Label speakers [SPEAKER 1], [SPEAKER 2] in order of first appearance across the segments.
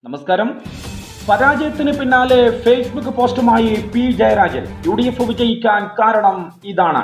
[SPEAKER 1] നമസ്കാരം. പരാജയത്തിന് പിന്നാലെ ഫേസ്ബുക്ക് പോസ്റ്റുമായി പി ജയരാജൻ. UDF വിജയിക്കാൻ കാരണം ഇതാണ്.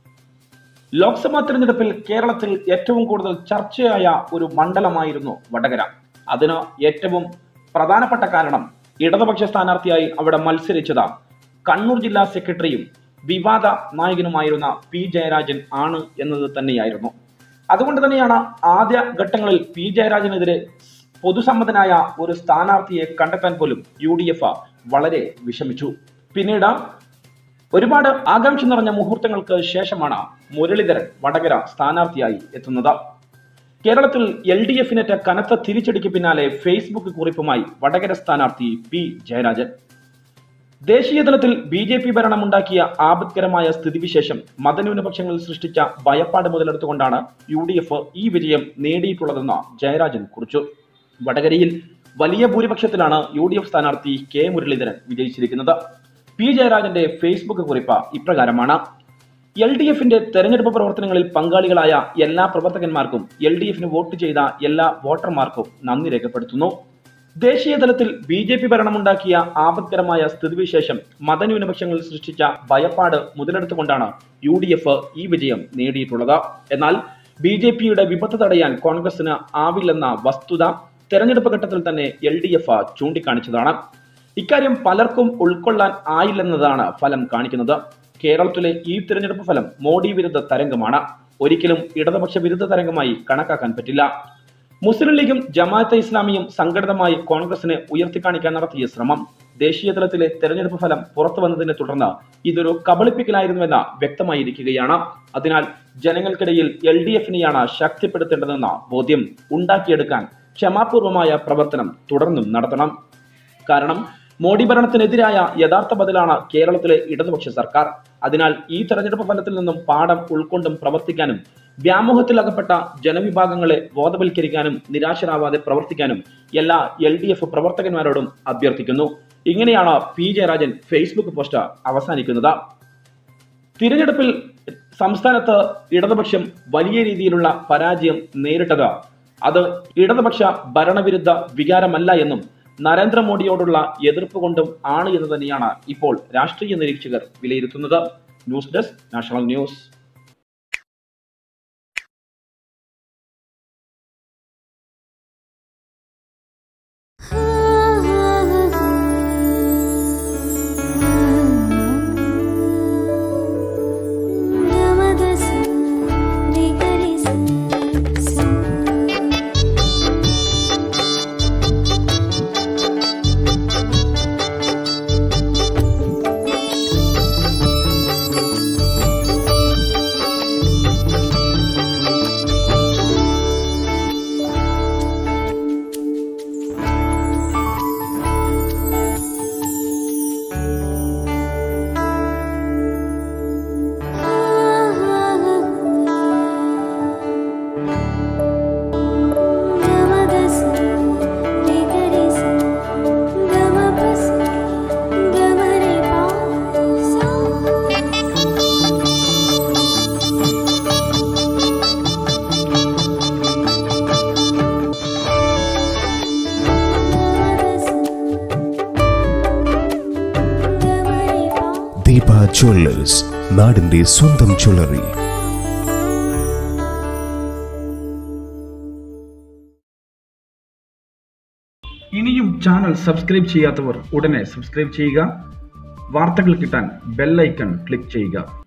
[SPEAKER 1] ലോക്സഭാ തെരഞ്ഞെടുപ്പിൽ കേരളത്തിൽ ഏറ്റവും കൂടുതൽ ചർച്ചയായ ഒരു മണ്ഡലമായിരുന്നു വടകര. അതിന് ഏറ്റവും പ്രധാനപ്പെട്ട കാരണം ഇടതുപക്ഷ സ്ഥാനാർത്ഥിയായി അവിടെ മത്സരിച്ചത് കണ്ണൂർ ജില്ലാ സെക്രട്ടറിയും വിവാദ നായകനുമായിരുന്ന പി ജയരാജൻ ആണ് എന്നത് തന്നെയായിരുന്നു. അതുകൊണ്ട് തന്നെയാണ് ആദ്യ ഘട്ടങ്ങളിൽ പി ജയരാജനെതിരെ പൊതുസമ്മതനായ ഒരു സ്ഥാനാർത്ഥിയെ കണ്ടെത്താൻ പോലും UDF വളരെ വിഷമിച്ചു. പിന്നീട് ഒരുപാട് ആകാംക്ഷ നിറഞ്ഞ മുഹൂർത്തങ്ങൾക്ക് ശേഷമാണ് മുരളീധരൻ വടകര സ്ഥാനാർത്ഥിയായി എത്തുന്നത്. കേരളത്തിൽ LDF-നേറ്റ കനത്ത തിരിച്ചടിക്ക് പിന്നാലെ ഫേസ്ബുക്ക് കുറിപ്പുമായി വടകര സ്ഥാനാർത്ഥി പി ജയരാജൻ. ദേശീയ തലത്തിൽ BJP ഭരണമുണ്ടാക്കിയ ആപത്കരമായ സ്ഥിതിവിശേഷം മതന്യൂനപക്ഷങ്ങളിൽ സൃഷ്ടിച്ച ഭയപ്പാട് മുതലെടുത്തുകൊണ്ടാണ് UDF ഈ വിജയം നേടിയിട്ടുള്ളതെന്ന് ജയരാജൻ കുറിച്ചു. വടകരയിൽ വലിയ ഭൂരിപക്ഷത്തിലാണ് UDF സ്ഥാനാർത്ഥി കെ മുരളീധരൻ വിജയിച്ചിരിക്കുന്നത്. പി ജയരാജന്റെ ഫേസ്ബുക്ക് കുറിപ്പ് ഇപ്രകാരമാണ്: LDF-ന്റെ തെരഞ്ഞെടുപ്പ് പ്രവർത്തനങ്ങളിൽ പങ്കാളികളായ എല്ലാ പ്രവർത്തകന്മാർക്കും LDF-ന് വോട്ട് ചെയ്ത എല്ലാ വോട്ടർമാർക്കും നന്ദി രേഖപ്പെടുത്തുന്നു. ദേശീയ തലത്തിൽ BJP ഭരണമുണ്ടാക്കിയ ആപത്കരമായ സ്ഥിതിവിശേഷം മതന്യൂനപക്ഷങ്ങളിൽ സൃഷ്ടിച്ച ഭയപ്പാട് മുതലെടുത്തുകൊണ്ടാണ് UDF ഈ വിജയം നേടിയിട്ടുള്ളത്. എന്നാൽ BJP-യുടെ വിപത്ത് തടയാൻ കോൺഗ്രസിന് ആവില്ലെന്ന വസ്തുത തെരഞ്ഞെടുപ്പ് ഘട്ടത്തിൽ തന്നെ LDF ചൂണ്ടിക്കാണിച്ചതാണ്. ഇക്കാര്യം പലർക്കും ഉൾക്കൊള്ളാൻ ആയില്ലെന്നതാണ് ഫലം കാണിക്കുന്നത്. കേരളത്തിലെ ഈ തിരഞ്ഞെടുപ്പ് ഫലം മോഡി വിരുദ്ധ തരംഗമാണ്. ഒരിക്കലും ഇടതുപക്ഷ വിരുദ്ധ തരംഗമായി കണക്കാക്കാൻ പറ്റില്ല. മുസ്ലിം ലീഗും ജമാഅത്തെ ഇസ്ലാമിയും സംഘടിതമായി കോൺഗ്രസിനെ ഉയർത്തിക്കാണിക്കാൻ നടത്തിയ ശ്രമം ദേശീയ തലത്തിലെ തെരഞ്ഞെടുപ്പ് ഫലം പുറത്തു വന്നതിനെ തുടർന്ന് ഇതൊരു കബളിപ്പിക്കലായിരുന്നുവെന്ന് വ്യക്തമായിരിക്കുകയാണ്. അതിനാൽ ജനങ്ങൾക്കിടയിൽ LDF-നെയാണ് ശക്തിപ്പെടുത്തേണ്ടതെന്ന ബോധ്യം ഉണ്ടാക്കിയെടുക്കാൻ ക്ഷമാപൂർവമായ പ്രവർത്തനം തുടർന്നും നടത്തണം. കാരണം മോഡി ഭരണത്തിനെതിരായ യഥാർത്ഥ ബദലാണ് കേരളത്തിലെ ഇടതുപക്ഷ സർക്കാർ. അതിനാൽ ഈ തെരഞ്ഞെടുപ്പ് ഫലത്തിൽ നിന്നും പാഠം ഉൾക്കൊണ്ടും പ്രവർത്തിക്കാനും വ്യാമോഹത്തിലകപ്പെട്ട ജനവിഭാഗങ്ങളെ ബോധവൽക്കരിക്കാനും നിരാശരാവാതെ പ്രവർത്തിക്കാനും എല്ലാ LDF പ്രവർത്തകന്മാരോടും അഭ്യർത്ഥിക്കുന്നു. ഇങ്ങനെയാണ് പി ജയരാജൻ ഫേസ്ബുക്ക് പോസ്റ്റ് അവസാനിക്കുന്നത്. തിരഞ്ഞെടുപ്പിൽ സംസ്ഥാനത്ത് ഇടതുപക്ഷം വലിയ രീതിയിലുള്ള പരാജയം നേരിട്ടത് അത് ഇടതുപക്ഷ ഭരണവിരുദ്ധ വികാരമല്ല എന്നും നരേന്ദ്രമോദിയോടുള്ള എതിർപ്പ് കൊണ്ടും ആണ് എന്ന് തന്നെയാണ് ഇപ്പോൾ രാഷ്ട്രീയ നിരീക്ഷകർ വിലയിരുത്തുന്നത്. News desk, national news.
[SPEAKER 2] Deepa jewellers, നാടിന്റെ സ്വന്തം ജ്വല്ലറി.
[SPEAKER 1] ഇനിയും ചാനൽ സബ്സ്ക്രൈബ് ചെയ്യാത്തവർ ഉടനെ സബ്സ്ക്രൈബ് ചെയ്യുക. വാർത്തകൾ കിട്ടാൻ ബെൽ ഐക്കൺ ക്ലിക്ക് ചെയ്യുക.